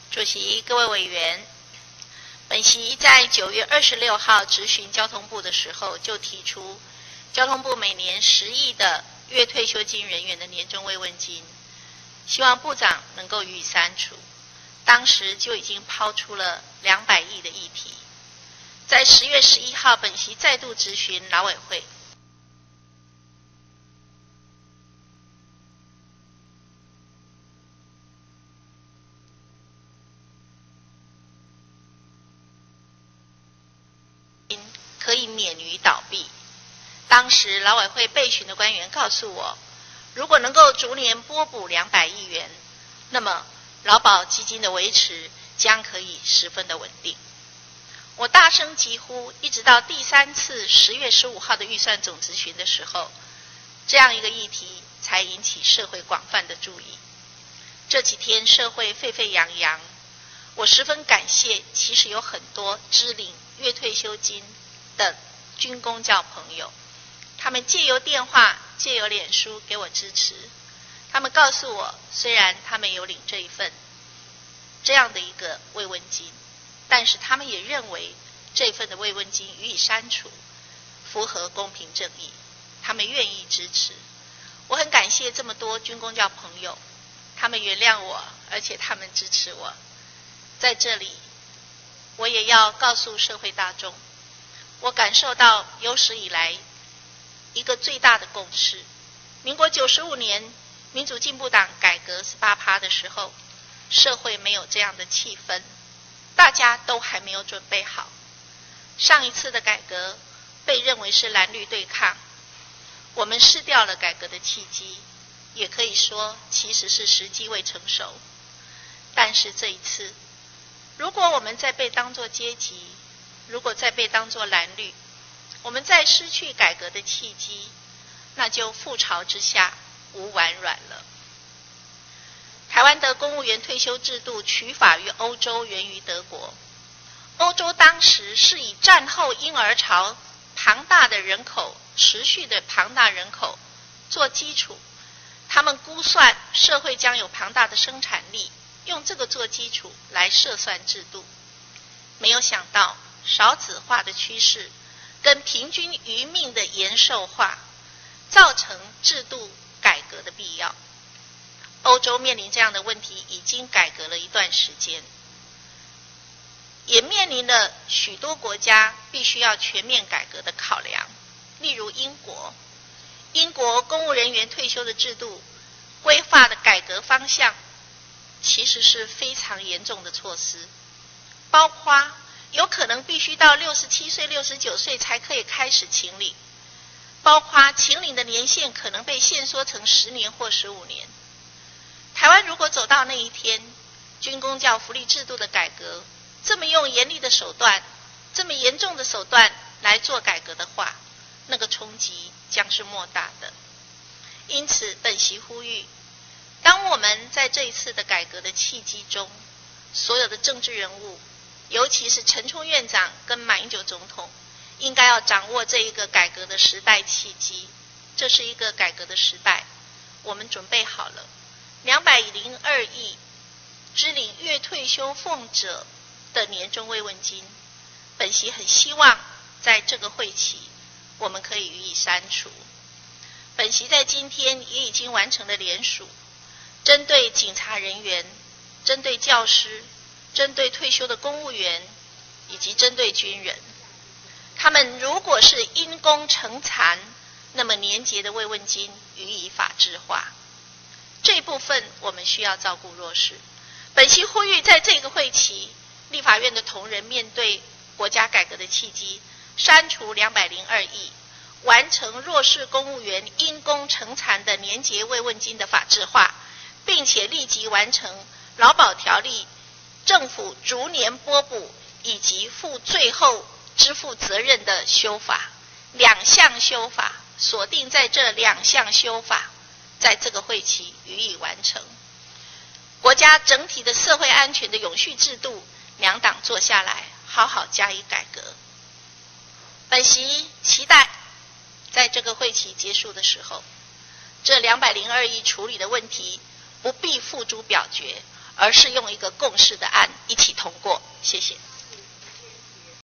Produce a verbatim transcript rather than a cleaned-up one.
主席、各位委员，本席在九月二十六号质询交通部的时候，就提出交通部每年十亿的月退休金人员的年终慰问金，希望部长能够予以删除。当时就已经抛出了两百亿的议题。在十月十一号，本席再度质询劳委会。可以免于倒闭。当时劳委会备询的官员告诉我，如果能够逐年拨补两百亿元，那么劳保基金的维持将可以十分的稳定。我大声疾呼，一直到第三次十月十五号的预算总质询的时候，这样一个议题才引起社会广泛的注意。这几天社会沸沸扬扬，我十分感谢，其实有很多支领月退休金的军公教朋友，他们借由电话、借由脸书给我支持。他们告诉我，虽然他们有领这一份这样的一个慰问金，但是他们也认为这份的慰问金予以删除，符合公平正义，他们愿意支持。我很感谢这么多军公教朋友，他们原谅我，而且他们支持我。在这里，我也要告诉社会大众，我感受到有史以来一个最大的共识。民国九十五年，民主进步党改革 百分之十八 的时候，社会没有这样的气氛，大家都还没有准备好。上一次的改革被认为是蓝绿对抗，我们失掉了改革的契机，也可以说其实是时机未成熟。但是这一次，如果我们再被当作阶级，如果再被当作蓝绿，我们再失去改革的契机，那就覆巢之下无完卵了。台湾的公务员退休制度取法于欧洲，源于德国。欧洲当时是以战后婴儿潮庞大的人口，持续的庞大人口做基础，他们估算社会将有庞大的生产力，用这个做基础来设算制度。没有想到少子化的趋势跟平均余命的延寿化，造成制度改革的必要。欧洲面临这样的问题已经改革了一段时间，也面临了许多国家必须要全面改革的考量。例如英国，英国公务人员退休的制度规划的改革方向其实是非常严重的措施，包括有可能必须到六十七岁、六十九岁才可以开始请领，包括请领的年限可能被限缩成十年或十五年。台湾如果走到那一天，军公教福利制度的改革这么用严厉的手段，这么严重的手段来做改革的话，那个冲击将是莫大的。因此本席呼吁，当我们在这一次的改革的契机中，所有的政治人物，尤其是陈冲院长跟马英九总统，应该要掌握这一个改革的时代契机。这是一个改革的时代，我们准备好了。两百零二亿支领月退休俸者的年终慰问金，本席很希望在这个会期我们可以予以删除。本席在今天也已经完成了联署，针对警察人员、针对教师、针对退休的公务员以及针对军人，他们如果是因公成残，那么年节的慰问金予以法制化。这一部分我们需要照顾弱势。本席呼吁，在这个会期，立法院的同仁面对国家改革的契机，删除两百零二亿，完成弱势公务员因公成残的年节慰问金的法制化，并且立即完成劳保条例政府逐年拨补以及负最后支付责任的修法。两项修法，锁定在这两项修法，在这个会期予以完成。国家整体的社会安全的永续制度，两党坐下来好好加以改革。本席期待在这个会期结束的时候，这两百零二亿处理的问题不必付诸表决， 而是用一个共识的案一起通过。谢谢。